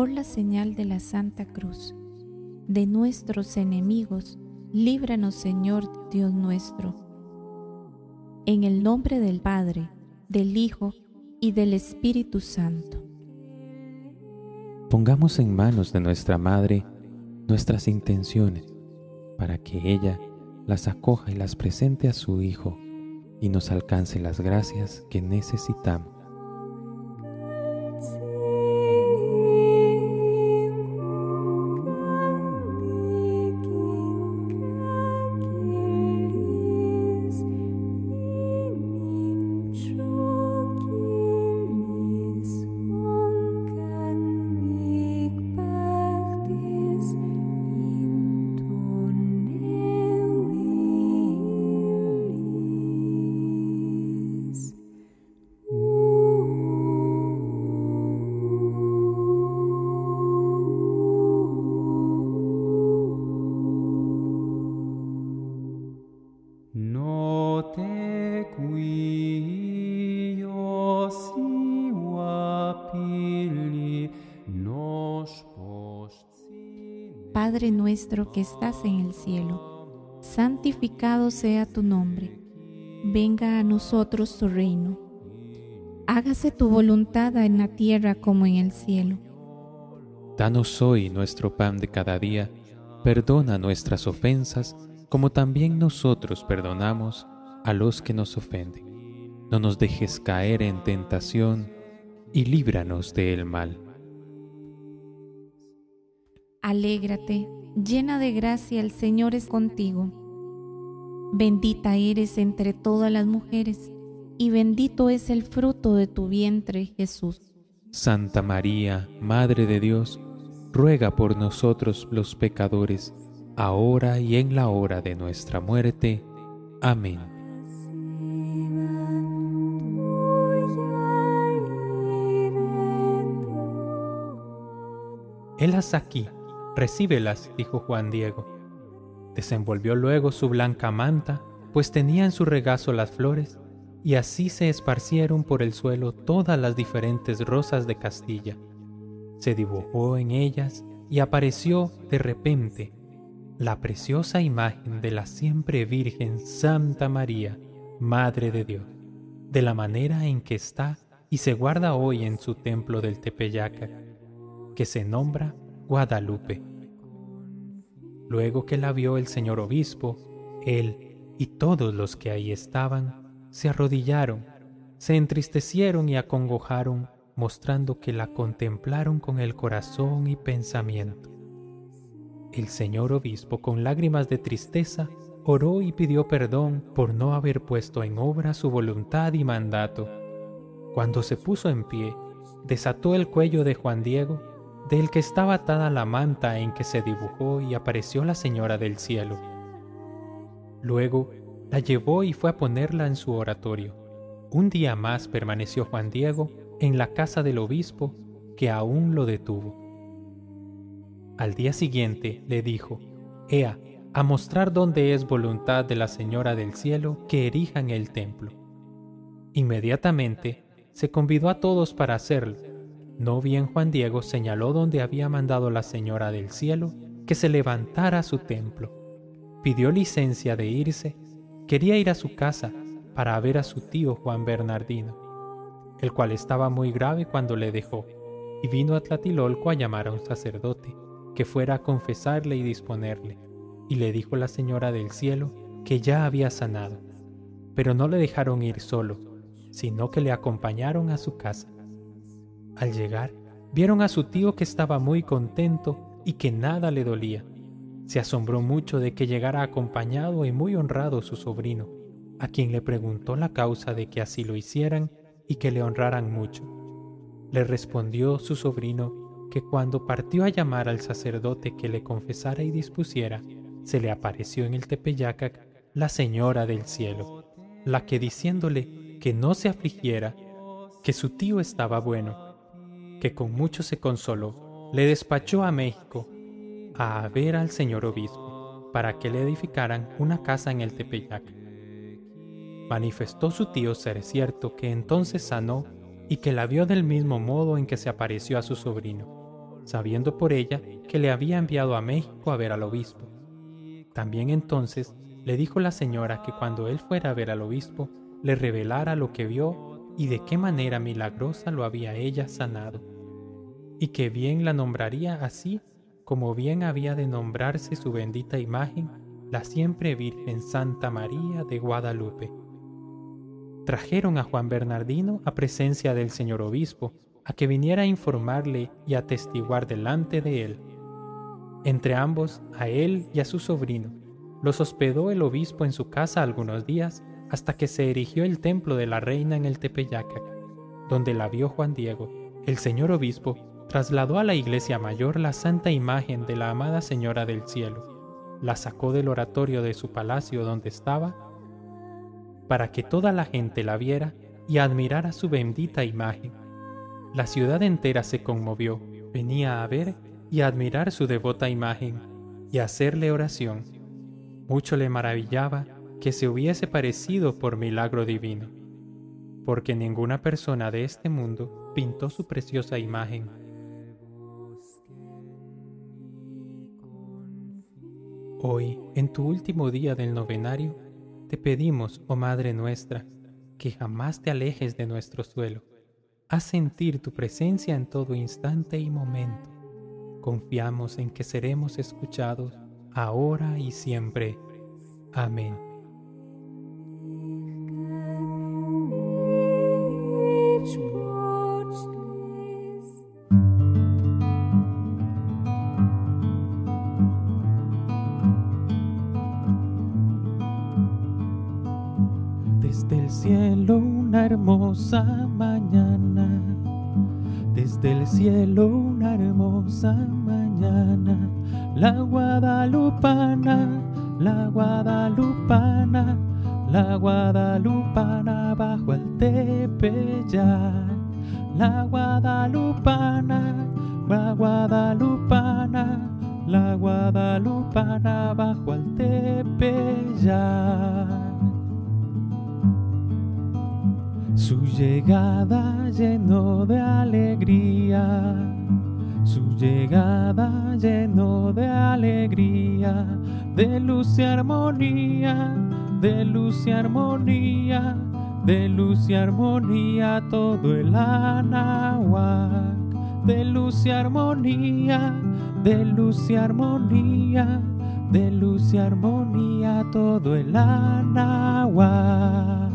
por la señal de la Santa Cruz. De nuestros enemigos, líbranos, Señor Dios nuestro. En el nombre del Padre, del Hijo y del Espíritu Santo. Pongamos en manos de nuestra Madre nuestras intenciones, para que ella las acoja y las presente a su Hijo y nos alcance las gracias que necesitamos. Padre nuestro que estás en el cielo, santificado sea tu nombre. Venga a nosotros tu reino. Hágase tu voluntad en la tierra como en el cielo. Danos hoy nuestro pan de cada día. Perdona nuestras ofensas, como también nosotros perdonamos a los que nos ofenden. No nos dejes caer en tentación y líbranos del mal. Alégrate, llena de gracia, el Señor es contigo. Bendita eres entre todas las mujeres, y bendito es el fruto de tu vientre, Jesús. Santa María, Madre de Dios, ruega por nosotros los pecadores, ahora y en la hora de nuestra muerte. Amén. Helas aquí, recíbelas, dijo Juan Diego. Desenvolvió luego su blanca manta, pues tenía en su regazo las flores, y así se esparcieron por el suelo todas las diferentes rosas de Castilla. Se dibujó en ellas y apareció de repente la preciosa imagen de la siempre Virgen Santa María, Madre de Dios, de la manera en que está y se guarda hoy en su templo del Tepeyac, que se nombra Guadalupe. Luego que la vio el señor obispo, él y todos los que ahí estaban se arrodillaron, se entristecieron y acongojaron, mostrando que la contemplaron con el corazón y pensamiento. El señor obispo, con lágrimas de tristeza, oró y pidió perdón por no haber puesto en obra su voluntad y mandato. Cuando se puso en pie, desató el cuello de Juan Diego, del que estaba atada la manta en que se dibujó, y apareció la Señora del Cielo. Luego la llevó y fue a ponerla en su oratorio. Un día más permaneció Juan Diego en la casa del obispo, que aún lo detuvo. Al día siguiente le dijo: «Ea, a mostrar dónde es voluntad de la Señora del Cielo que erijan el templo». Inmediatamente se convidó a todos para hacerlo. No bien Juan Diego señaló donde había mandado la Señora del Cielo que se levantara su templo. Pidió licencia de irse. Quería ir a su casa para ver a su tío Juan Bernardino, el cual estaba muy grave cuando le dejó, y vino a Tlatelolco a llamar a un sacerdote que fuera a confesarle y disponerle. Y le dijo la Señora del Cielo que ya había sanado, pero no le dejaron ir solo, sino que le acompañaron a su casa. Al llegar, vieron a su tío que estaba muy contento y que nada le dolía. Se asombró mucho de que llegara acompañado y muy honrado su sobrino, a quien le preguntó la causa de que así lo hicieran y que le honraran mucho. Le respondió su sobrino que cuando partió a llamar al sacerdote que le confesara y dispusiera, se le apareció en el Tepeyac la Señora del Cielo, la que, diciéndole que no se afligiera, que su tío estaba bueno, que con mucho se consoló, le despachó a México a ver al señor obispo para que le edificaran una casa en el Tepeyac. Manifestó su tío ser cierto que entonces sanó y que la vio del mismo modo en que se apareció a su sobrino. sabiendo por ella que le había enviado a México a ver al obispo. También entonces le dijo la señora que cuando él fuera a ver al obispo, le revelara lo que vio y de qué manera milagrosa lo había ella sanado, y que bien la nombraría así como bien había de nombrarse su bendita imagen, la siempre Virgen Santa María de Guadalupe. Trajeron a Juan Bernardino a presencia del señor obispo, a que viniera a informarle y atestiguar delante de él. Entre ambos, a él y a su sobrino, los hospedó el obispo en su casa algunos días, hasta que se erigió el templo de la reina en el Tepeyacac, donde la vio Juan Diego. El señor obispo trasladó a la iglesia mayor la santa imagen de la amada Señora del Cielo, la sacó del oratorio de su palacio donde estaba, para que toda la gente la viera y admirara su bendita imagen. La ciudad entera se conmovió, venía a ver y a admirar su devota imagen y a hacerle oración. Mucho le maravillaba que se hubiese parecido por milagro divino, porque ninguna persona de este mundo pintó su preciosa imagen. Hoy, en tu último día del novenario, te pedimos, oh Madre nuestra, que jamás te alejes de nuestro suelo. Haz sentir tu presencia en todo instante y momento. Confiamos en que seremos escuchados ahora y siempre. Amén. Desde el cielo una hermosa mañana, desde el cielo una hermosa mañana, la guadalupana, la guadalupana, la guadalupana bajo el Tepeyac, la guadalupana, la guadalupana, la guadalupana bajo el Tepeyac. Su llegada llenó de alegría, su llegada llenó de alegría, de luz y armonía, de luz y armonía, de luz y armonía todo el Anahuac, de luz y armonía, de luz y armonía, de luz y armonía todo el Anahuac.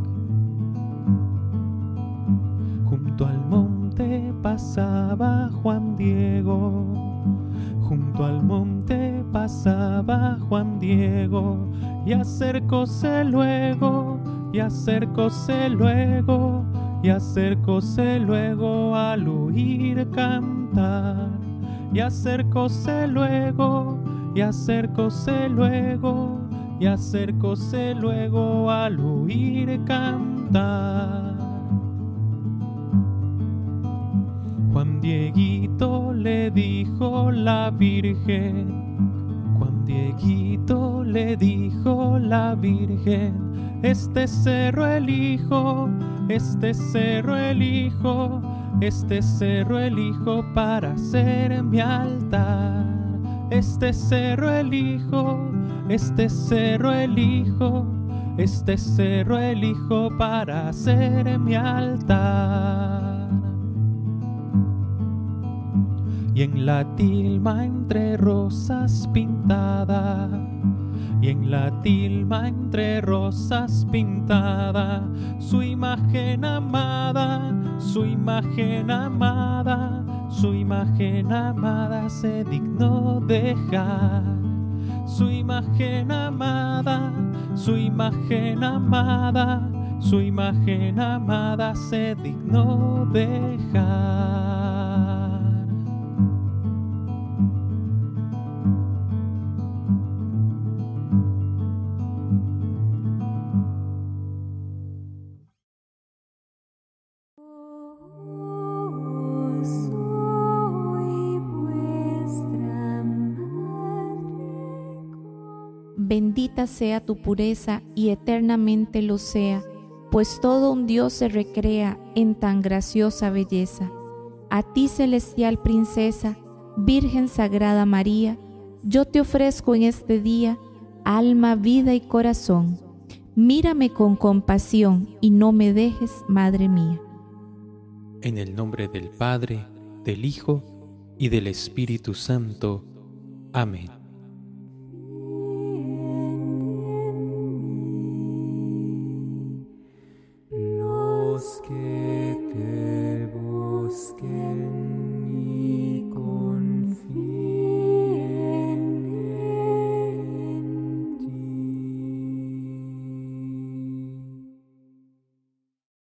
Junto al monte pasaba Juan Diego, junto al monte pasaba Juan Diego, y acercóse luego, y acercóse luego, y acercóse luego al oír cantar, y acercóse luego, y acercóse luego, y acercóse luego al oír cantar. Juan Dieguito le dijo la Virgen, Juan Dieguito le dijo la Virgen, este cerro elijo, este cerro elijo, este cerro elijo para hacer mi altar, este cerro elijo, este cerro elijo, este cerro elijo para hacer mi altar. Y en la tilma entre rosas pintada, y en la tilma entre rosas pintada, su imagen amada, su imagen amada, su imagen amada se dignó dejar. Su imagen amada, su imagen amada, su imagen amada se dignó dejar. Bendita sea tu pureza y eternamente lo sea, pues todo un Dios se recrea en tan graciosa belleza. A ti, celestial princesa, Virgen Sagrada María, yo te ofrezco en este día alma, vida y corazón. Mírame con compasión y no me dejes, Madre mía. En el nombre del Padre, del Hijo y del Espíritu Santo. Amén.